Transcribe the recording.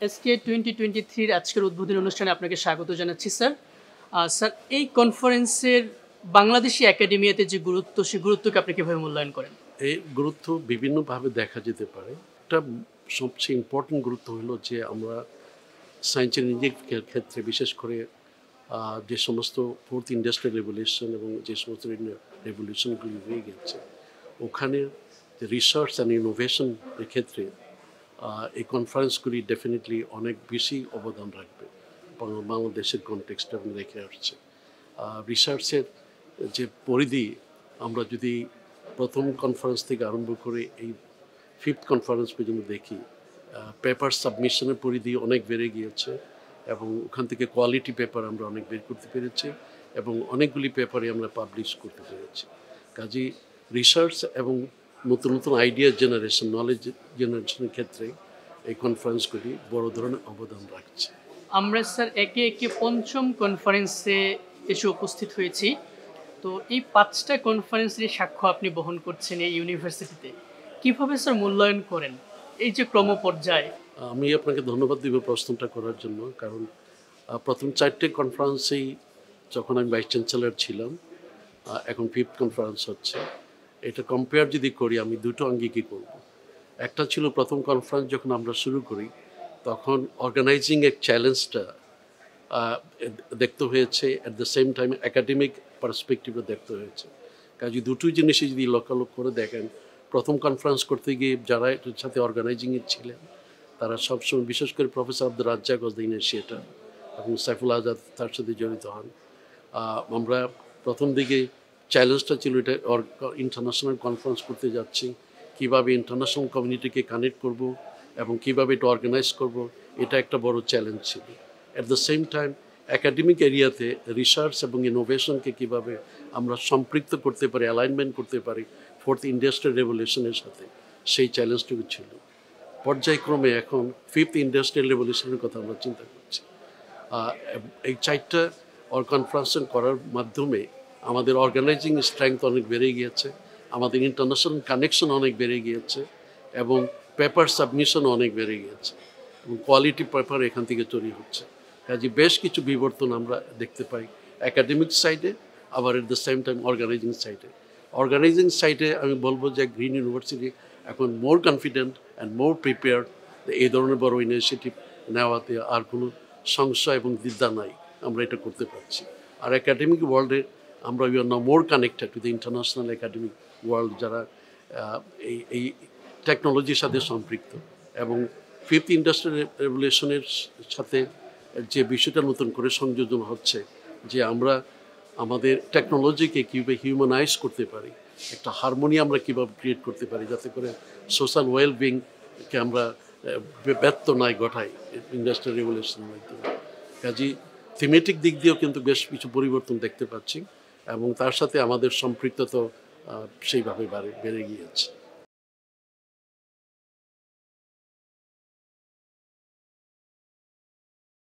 STI 2023 এর আজকের উদ্বোধনী অনুষ্ঠানে আপনাকে স্বাগত জানাচ্ছি স্যার। স্যার, এই কনফারেন্সের বাংলাদেশি একাডেমিয়াতে যে গুরুত্ব, সেই গুরুত্বকে আপনি কিভাবে মূল্যায়ন করেন? এই গুরুত্ব বিভিন্নভাবে দেখা যেতে পারে। একটা সবচেয়ে ইম্পর্টেন্ট গুরুত্ব হলো যে আমরা সায়েন্স ইঞ্জিনিয়ারিং ক্ষেত্রে বিশেষ করে যে সমস্ত ফোর্থ ইন্ডাস্ট্রিয়াল রেভলিউশন এবং যে সমস্ত রেভলিউশনগুলি হয়ে গেছে, ওখানে রিসার্চ অ্যান্ড ইনোভেশনের ক্ষেত্রে এই কনফারেন্সগুলি ডেফিনেটলি অনেক বেশি অবদান রাখবে বাংলাদেশের কনটেক্সটে এবং রেখে আসছে। রিসার্চের যে পরিধি আমরা যদি প্রথম কনফারেন্স থেকে আরম্ভ করে এই 5th কনফারেন্স পর্যন্ত দেখি, পেপার সাবমিশনের পরিধি অনেক বেড়ে গিয়েছে এবং ওখান থেকে কোয়ালিটি পেপার আমরা অনেক বের করতে পেরেছি এবং অনেকগুলি পেপারে আমরা পাবলিশ করতে পেরেছি। কাজেই রিসার্চ এবং নতুন নতুন আইডিয়া জেনারেশন, নলেজ জেনারেশনের ক্ষেত্রে এই কনফারেন্সগুলি বড় ধরনের অবদান রাখছে। আমরা স্যার একে একে 5ম কনফারেন্সে এসে উপস্থিত হয়েছি। তো এই 5টা কনফারেন্সের সাক্ষ্য আপনি বহন করছেন এই ইউনিভার্সিটিতে, কীভাবে স্যার মূল্যায়ন করেন এই যে ক্রমপর্যায়? আমি আপনাকে ধন্যবাদ দিব প্রশ্নটা করার জন্য, কারণ প্রথম 4টে কনফারেন্সেই যখন আমি ভাইস চ্যান্সেলর ছিলাম, এখন 5th কনফারেন্স হচ্ছে, এটা কম্পেয়ার যদি করি আমি দুটো অঙ্গীকার করব। একটা ছিল প্রথম কনফারেন্স যখন আমরা শুরু করি, তখন অর্গানাইজিংয়ের চ্যালেঞ্জটা দেখতে হয়েছে, at the same time academic পার্সপেক্টিভে দেখতে হয়েছে। কাজে দুটোই জিনিসই যদি লক্ষ্য করে দেখেন, প্রথম কনফারেন্স করতে গিয়ে যারা এটার সাথে অর্গানাইজিংয়ে ছিলেন তারা সবসময়, বিশেষ করে professor Abdur Razzaq was the initiator এবং সাইফুল আজাদ তার সাথে জড়িত হন। আমরা প্রথম দিকে চ্যালেঞ্জটা ছিল এটা ইন্টারন্যাশনাল কনফারেন্স করতে যাচ্ছি, কীভাবে ইন্টারন্যাশনাল কমিউনিটিকে কানেক্ট করব এবং কীভাবে এটা অর্গানাইজ করব, এটা একটা বড় চ্যালেঞ্জ ছিল। At the same time academic এরিয়াতে রিসার্চ এবং ইনোভেশনকে কীভাবে আমরা সম্পৃক্ত করতে পারি, অ্যালাইনমেন্ট করতে পারি ফোর্থ ইন্ডাস্ট্রিয়াল রেভলিউশনের সাথে, সেই চ্যালেঞ্জটুকু ছিল। পর্যায়ক্রমে এখন 5th ইন্ডাস্ট্রিয়াল রেভলিউশনের কথা আমরা চিন্তা করছি। এই 4টা কনফারেন্স করার মাধ্যমে আমাদের অর্গানাইজিং স্ট্রেংথ অনেক বেড়ে গিয়েছে, আমাদের ইন্টারন্যাশনাল কানেকশন অনেক বেড়ে গিয়েছে এবং পেপার সাবমিশন অনেক বেড়ে গিয়েছে এবং কোয়ালিটি পেপার এখান থেকে তৈরি হচ্ছে। কাজে বেশ কিছু বিবর্তন আমরা দেখতে পাই একাডেমিক সাইডে, আবার at the same time organizing সাইডে। অর্গানাইজিং সাইডে আমি বলবো যে গ্রিন ইউনিভার্সিটি এখন more confident and more prepared এই ধরনের বড় ইনিশিয়েটিভ নেওয়াতে আর কোনো সংশয় এবং দ্বিধা নাই, আমরা এটা করতে পারছি। আর একাডেমিক ওয়ার্ল্ডে আমরা we are now more connected to the international academic world, যারা এই টেকনোলজির সাথে সম্পৃক্ত এবং 5th ইন্ডাস্ট্রিয়াল রেভলিউশনের সাথে যে বিষয়টা নতুন করে সংযোজন হচ্ছে, যে আমরা আমাদের টেকনোলজিকে কীভাবে হিউম্যানাইজ করতে পারি, একটা হারমোনি আমরা কীভাবে ক্রিয়েট করতে পারি যাতে করে সোশ্যাল ওয়েলবিংকে আমরা ব্যর্থ নাই ঘটাই ইন্ডাস্ট্রিয়াল রেভলিউশনের মাধ্যমে। কাজেই থিমেটিক দিক দিয়েও কিন্তু বেশ কিছু পরিবর্তন দেখতে পাচ্ছি এবং তার সাথে আমাদের সম্পৃক্ততা সেইভাবে বেড়ে গিয়েছে।